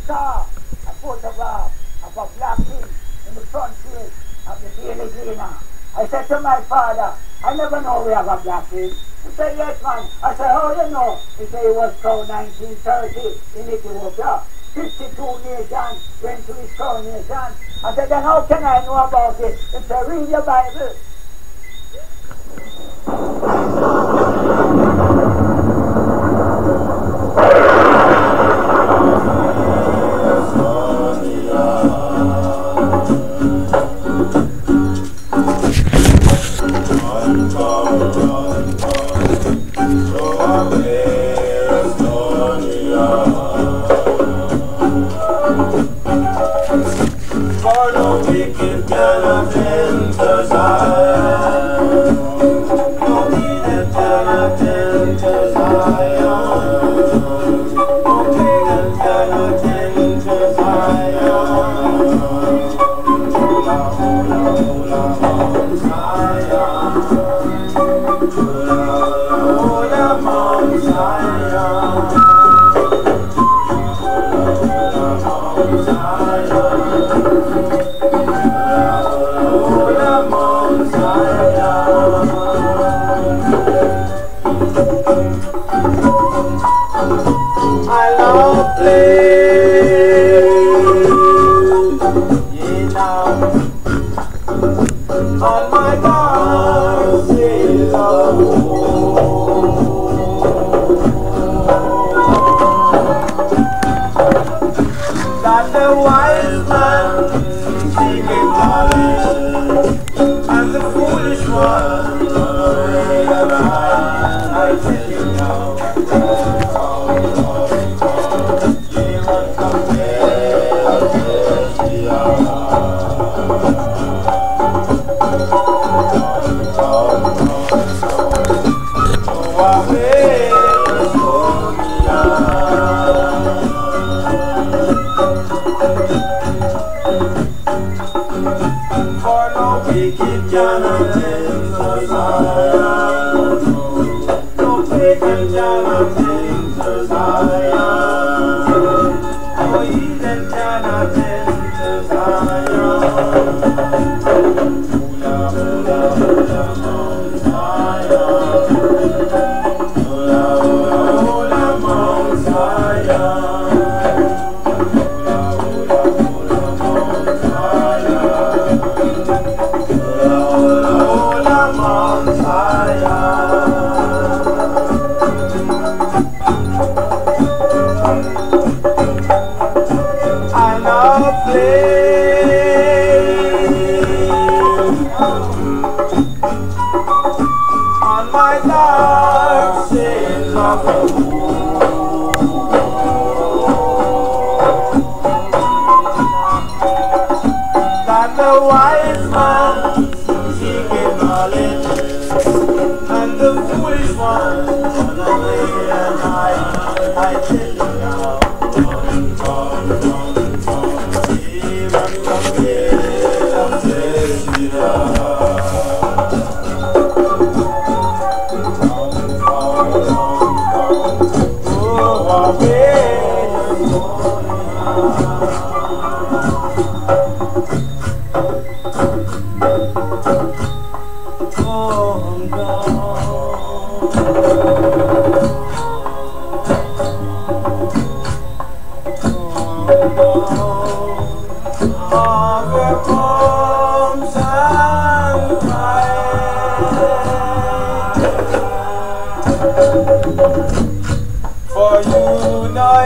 saw a photograph of a black king in the front page of the Daily Gleaner. I said to my father, I never know we have a black king. He said, yes, man. I said, how you know? He said, it was crowned 1930 in Ethiopia. 52 nations went to his coronation. I said, then how can I know about it? He said, read your Bible. For no wicked cannot enter Zion. No heathen cannot enter Zion. No pagan cannot enter Zion. Hula, hula, hula, Mount Zion. Hula, hula, Mount Zion. Hula, Mount Zion. I love playing, ye now, on my dark sails of that the wise man seeking knowledge, and the foolish one away behind. I tell you now, for no wicked cannot enter Zion. No pagan cannot enter Zion. No heathen cannot enter Zion. Hula, hula, hula, Mount Zion. Hula, hula, hula, Mount Zion. Hula, hula, hula, Mount Zion. Hula, Mount Zion. I love playing on my dark sails of that the wise man seeking knowledge, and the foolish one run away and hide. I tell you now, run, run, run, run, here and come here, and tell me now. For you know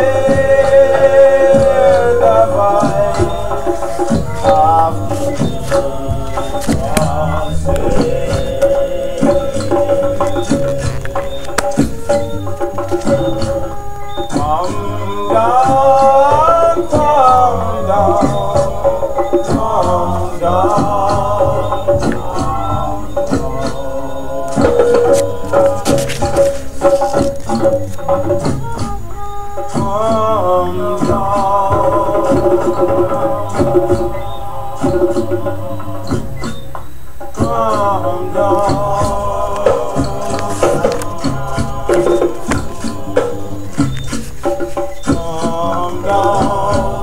the voice of come down, come down, come down, come down.